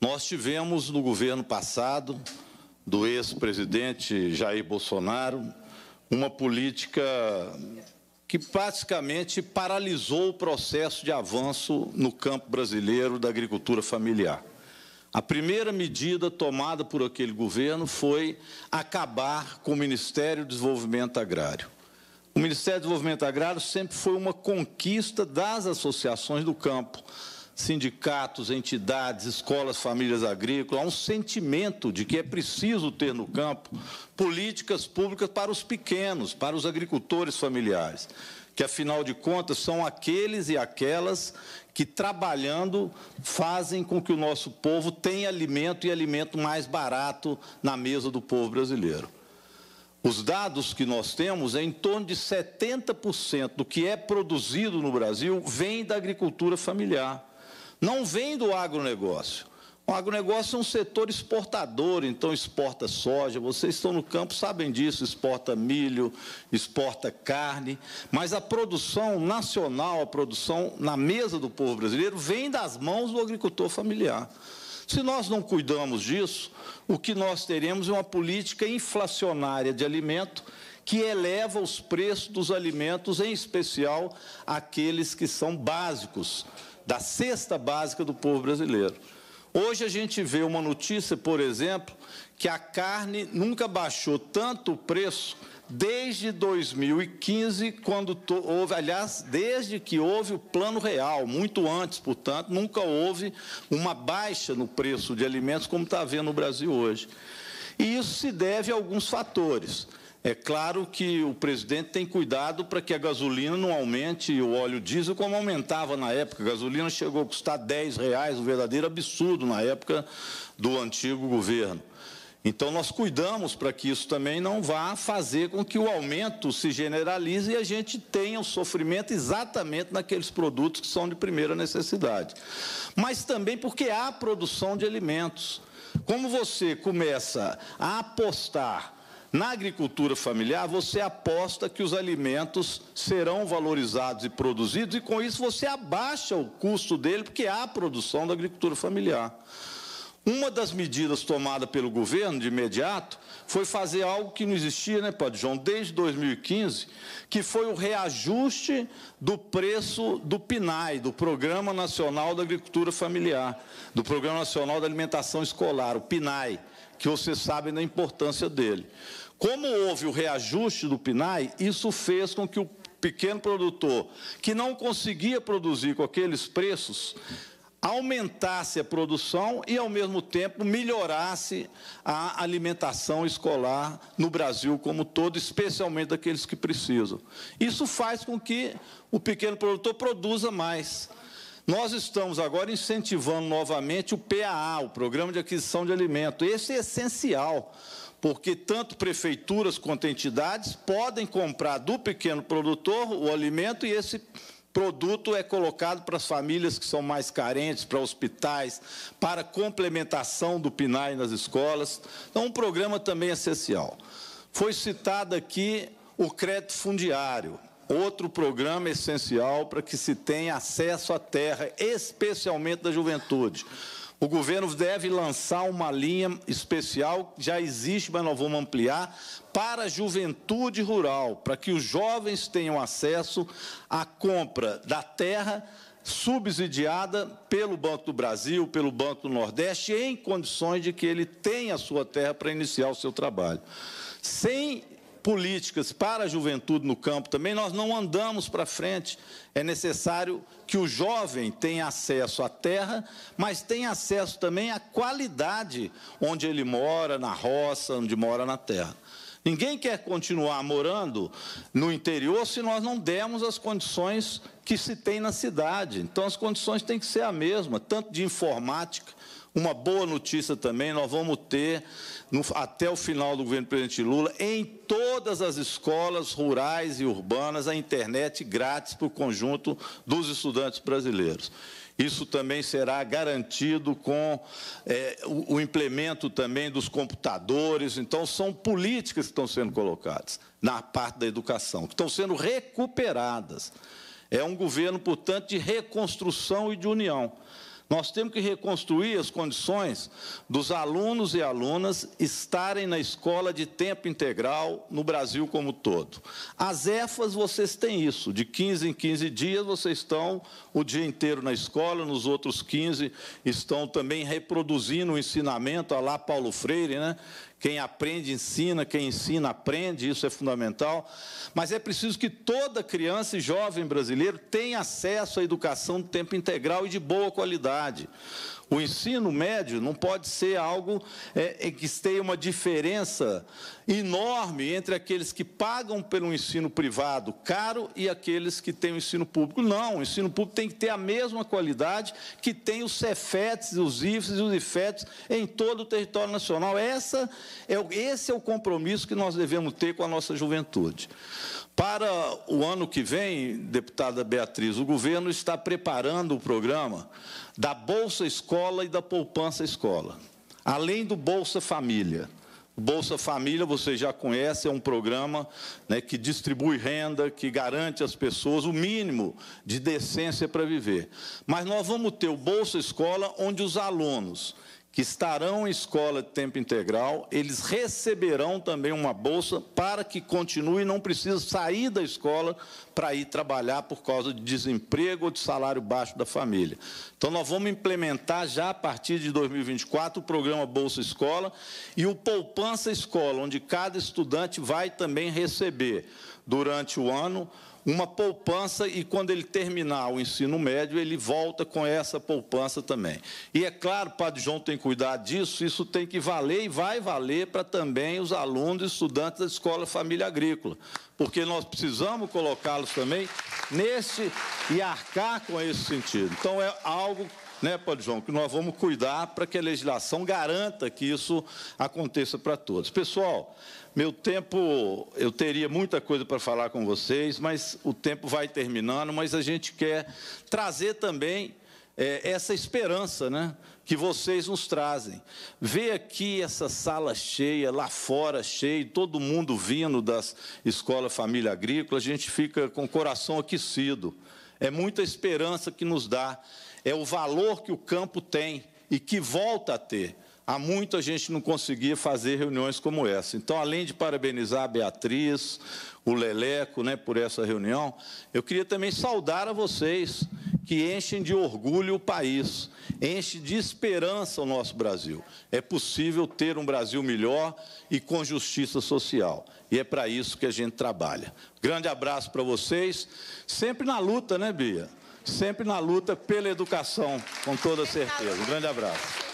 Nós tivemos, no governo passado, do ex-presidente Jair Bolsonaro, uma política que praticamente paralisou o processo de avanço no campo brasileiro da agricultura familiar. A primeira medida tomada por aquele governo foi acabar com o Ministério do Desenvolvimento Agrário. O Ministério do Desenvolvimento Agrário sempre foi uma conquista das associações do campo, sindicatos, entidades, escolas, famílias agrícolas. Há um sentimento de que é preciso ter no campo políticas públicas para os pequenos, para os agricultores familiares, que, afinal de contas, são aqueles e aquelas que, trabalhando, fazem com que o nosso povo tenha alimento e alimento mais barato na mesa do povo brasileiro. Os dados que nós temos é em torno de 70% do que é produzido no Brasil vem da agricultura familiar. Não vem do agronegócio. O agronegócio é um setor exportador, então exporta soja, vocês estão no campo, sabem disso, exporta milho, exporta carne, mas a produção nacional, a produção na mesa do povo brasileiro, vem das mãos do agricultor familiar. Se nós não cuidamos disso, o que nós teremos é uma política inflacionária de alimento que eleva os preços dos alimentos, em especial aqueles que são básicos, da cesta básica do povo brasileiro. Hoje a gente vê uma notícia, por exemplo, que a carne nunca baixou tanto o preço desde 2015, quando houve, aliás, desde que houve o Plano Real, muito antes, portanto, nunca houve uma baixa no preço de alimentos como está havendo no Brasil hoje. E isso se deve a alguns fatores. É claro que o presidente tem cuidado para que a gasolina não aumente e o óleo diesel como aumentava na época. A gasolina chegou a custar R$10, um verdadeiro absurdo na época do antigo governo. Então, nós cuidamos para que isso também não vá fazer com que o aumento se generalize e a gente tenha o sofrimento exatamente naqueles produtos que são de primeira necessidade. Mas também porque há produção de alimentos. Como você começa a apostar na agricultura familiar, você aposta que os alimentos serão valorizados e produzidos, e com isso você abaixa o custo dele, porque há a produção da agricultura familiar. Uma das medidas tomadas pelo governo, de imediato, foi fazer algo que não existia, né, Padre João, desde 2015, que foi o reajuste do preço do PNAE, do Programa Nacional da Agricultura Familiar, do Programa Nacional da Alimentação Escolar, o PNAE, que vocês sabem da importância dele. Como houve o reajuste do PNAE, isso fez com que o pequeno produtor, que não conseguia produzir com aqueles preços, aumentasse a produção e, ao mesmo tempo, melhorasse a alimentação escolar no Brasil como todo, especialmente daqueles que precisam. Isso faz com que o pequeno produtor produza mais. Nós estamos agora incentivando novamente o PAA, o Programa de Aquisição de Alimento. Esse é essencial, porque tanto prefeituras quanto entidades podem comprar do pequeno produtor o alimento e esse produto é colocado para as famílias que são mais carentes, para hospitais, para complementação do PNAE nas escolas. Então, um programa também essencial. Foi citado aqui o crédito fundiário, outro programa essencial para que se tenha acesso à terra, especialmente da juventude. O governo deve lançar uma linha especial, já existe, mas nós vamos ampliar, para a juventude rural, para que os jovens tenham acesso à compra da terra subsidiada pelo Banco do Brasil, pelo Banco do Nordeste, em condições de que ele tenha a sua terra para iniciar o seu trabalho. Sem políticas para a juventude no campo também, nós não andamos para frente. É necessário que o jovem tenha acesso à terra, mas tenha acesso também à qualidade onde ele mora, na roça, onde mora na terra. Ninguém quer continuar morando no interior se nós não dermos as condições que se tem na cidade. Então, as condições têm que ser a mesma, tanto de informática. Uma boa notícia também, nós vamos ter, até o final do governo do presidente Lula, em todas as escolas rurais e urbanas, a internet grátis para o conjunto dos estudantes brasileiros. Isso também será garantido com o implemento também dos computadores. Então, são políticas que estão sendo colocadas na parte da educação, que estão sendo recuperadas. É um governo, portanto, de reconstrução e de união. Nós temos que reconstruir as condições dos alunos e alunas estarem na escola de tempo integral no Brasil como um todo. As EFAs, vocês têm isso, de 15 em 15 dias vocês estão o dia inteiro na escola, nos outros 15 estão também reproduzindo o ensinamento, a lá Paulo Freire, né? Quem aprende, ensina, quem ensina, aprende, isso é fundamental. Mas é preciso que toda criança e jovem brasileiro tenha acesso à educação de tempo integral e de boa qualidade. O ensino médio não pode ser algo que tenha uma diferença enorme entre aqueles que pagam pelo ensino privado caro e aqueles que têm o ensino público. Não, o ensino público tem que ter a mesma qualidade que tem os Cefetes, os IFES e os IFETs em todo o território nacional. Esse é o compromisso que nós devemos ter com a nossa juventude. Para o ano que vem, deputada Beatriz, o governo está preparando o programa da Bolsa Escola e da Poupança Escola, além do Bolsa Família. O Bolsa Família, você já conhece, é um programa, né, que distribui renda, que garante às pessoas o mínimo de decência para viver. Mas nós vamos ter o Bolsa Escola, onde os alunos que estarão em escola de tempo integral, eles receberão também uma bolsa para que continue e não precise sair da escola para ir trabalhar por causa de desemprego ou de salário baixo da família. Então, nós vamos implementar já a partir de 2024 o programa Bolsa Escola e o Poupança Escola, onde cada estudante vai também receber, durante o ano, uma poupança e, quando ele terminar o ensino médio, ele volta com essa poupança também. E, é claro, o Padre João tem que cuidar disso, isso tem que valer e vai valer para também os alunos e estudantes da Escola Família Agrícola, porque nós precisamos colocá-los também nesse e arcar com esse sentido. Então, é algo, né, Padre João, que nós vamos cuidar para que a legislação garanta que isso aconteça para todos. Pessoal, meu tempo, eu teria muita coisa para falar com vocês, mas o tempo vai terminando, mas a gente quer trazer também essa esperança, né, que vocês nos trazem. Ver aqui essa sala cheia, lá fora cheia, todo mundo vindo das escolas Família Agrícola, a gente fica com o coração aquecido. É muita esperança que nos dá, é o valor que o campo tem e que volta a ter. Há muito a gente não conseguia fazer reuniões como essa. Então, além de parabenizar a Beatriz, o Leleco, né, por essa reunião, eu queria também saudar a vocês, que enchem de orgulho o país, enchem de esperança o nosso Brasil. É possível ter um Brasil melhor e com justiça social. E é para isso que a gente trabalha. Grande abraço para vocês, sempre na luta, né, Bia? Sempre na luta pela educação, com toda certeza. Um grande abraço.